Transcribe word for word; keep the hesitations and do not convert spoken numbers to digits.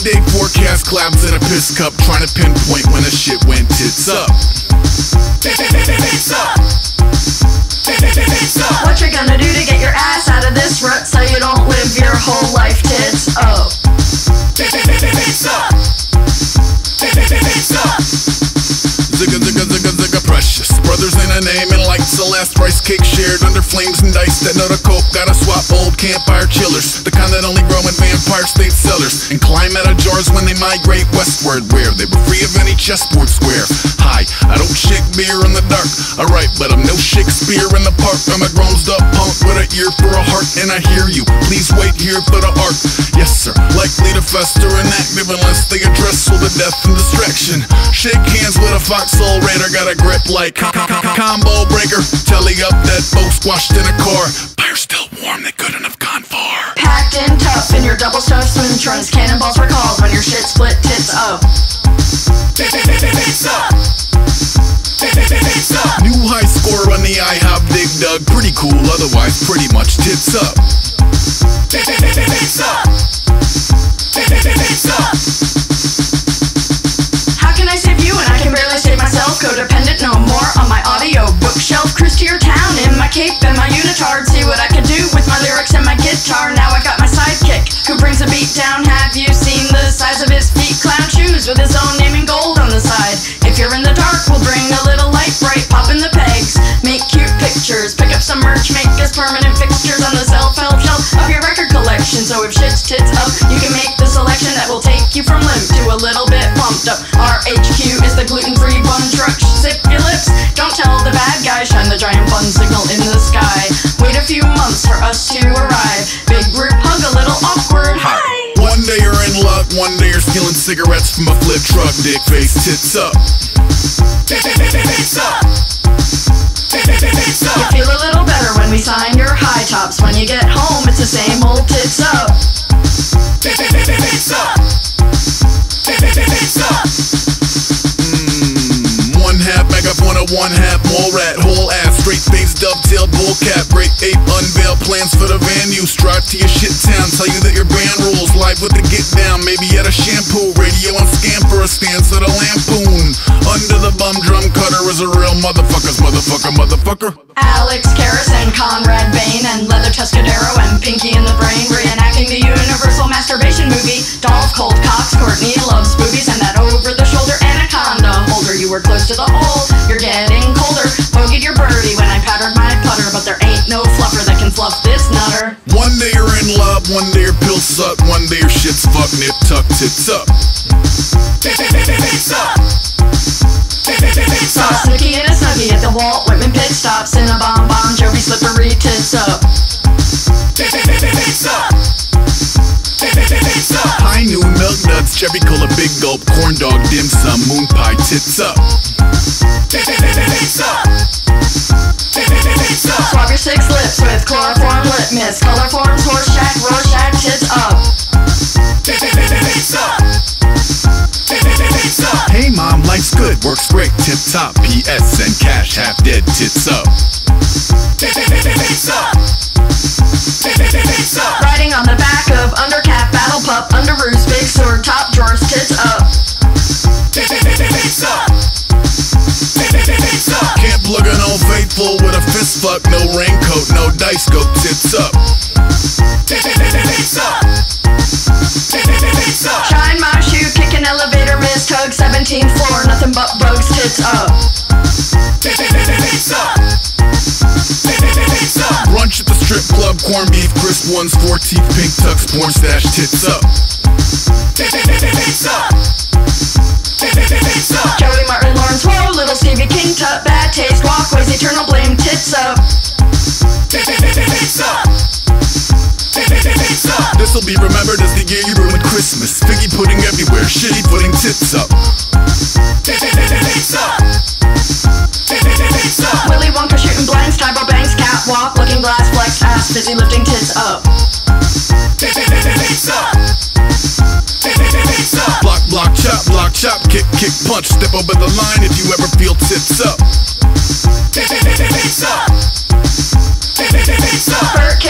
Eight-day forecast clouds in a piss cup, trying to pinpoint when the shit went tits up. Tits up. What you gonna do to get your ass out of this rut so you don't live your whole life tits up? Tits up. Tits up. Zigga zigga zigga zigga precious. Brothers in a name and like Celeste. Rice cake shared under flames and dice that know the coke. Gotta swap old campfire chillers, the kind that only grow in vampire state cellars, and climb out of jars when they migrate westward, where they were free of any chessboard square. Hi, I don't shake beer in the dark, alright, but I'm no Shakespeare in the park. I'm a grown up punk with an ear for a heart, and I hear you. Please wait here for the art. Yes sir, likely to fester inactive unless they address all the death and distraction. Shake hands with a foxhole raider, got a grip like com com com combo breaker. Telly up that boat squashed in a car. Fire still warm, they couldn't have gone far. Packed in tough in your double stuffed swim trunks. Cannonballs were called when your shit split tits up. Tits up. Tits up. New high score on the IHOP Dig Dug. Pretty cool, otherwise pretty much tits up. Tits up. Tits up. How can I save you when I can barely save myself? Codependent no more on my audio bookshelf. Cruise to your town in my cape and my unitard. See what I could do with my lyrics and my guitar. Now I got my sidekick who brings the beat down. Have you seen the size of his feet? Clown shoes with his own name in gold on the side. If you're in the dark, we'll bring a little light bright. Pop in the pegs, make cute pictures, pick up some merch, make us permanent fixtures on the self-help shelf of your record collection. So if shit's tits up, you can make the selection that will take you from limp to a little bit pumped up. R H Q is the gluten-free bun truck. Zip your lips, don't tell the bad guy. Shine the giant bun signal in the sky. Wait a few months for us to arrive. Big group hug, a little awkward hi. One day you're in luck, one day you're stealing cigarettes from a flip truck. Dick face, tits up. Tits up. Tits up. You feel a little better when we sign your high tops. When you get home, it's the same old tits up. Tits up. Tits up. Mmm, one half megaphone, a one half mole rat, whole ass, straight face, dovetailed bull cap, great ape, unveil plans for the van. You strive to your shit town, tell you that your band rules, live with the get down, maybe at a shampoo, radio on scam for a stance at a lampoon. Under the bum drum cutter is a real motherfucker's motherfucker, motherfucker. Alex Karras and Conrad Bain and Leather Tuscadero and Pinky in the Brain reenacting the universal masturbation movie. Dolph Cold Cox, Courtney loves boobies and that over-the-shoulder anaconda holder. You were close to the hole, you're getting colder. Bogeyed your birdie when I powdered my putter, but there ain't no fluffer that can fluff this nutter. One day you're in love, one day your pills suck, one day your shit's fuck, nip tuck, tits up. Tits up. Saw Snooki and a Snuggie at the Walt Whitman pit stop. Cinnabon, Bon Jovi, slippery tits up. Tits up. Tits up. High noon, milk nuts, cherry cola, big gulp, corn dog, dim sum, moon pie, tits up. Tits up. Tits up. Swab your six lips with chloroform lip mist. Color forms, horse shack, Rorschach, tits up. Tits up. Tits up. Hey mom, life's good, works great, tip top, P S and cash, half dead, tits up. Tits up. Tits up. Riding on the back of undercap, battle pup, underoos, big sword, top drawers, tits up. Tits up. Tits up. Can't plug an old faithful with a fist fuck, no raincoat, no dice, go tits up. Tits up. Tits up. Shine my shoe, kick an elevator, missed hug, seventeenth floor, nothing but bugs, tits up. Tits up. Tits up. Brunch at the strip club, corned beef, crisp ones, four teeth, pink tux, porn stash, tits up. Tits up. Tits up. Joey Martin, Lawrence, whoa, little Stevie King Tut, bad taste, walkways, eternal blame, tits up. Tits up. This'll be remembered as the year you ruined Christmas. Figgy pudding everywhere, shitty pudding, tits up. Tits up. Tits up. Willy Wonka shooting blanks, Tybo Banks, catwalk, looking glass flex, ass busy lifting tits up. Tits up. Tits up. Block, block, chop, block, chop, kick, kick, punch. Step over the line if you ever feel tits up. Tits up. Tits up.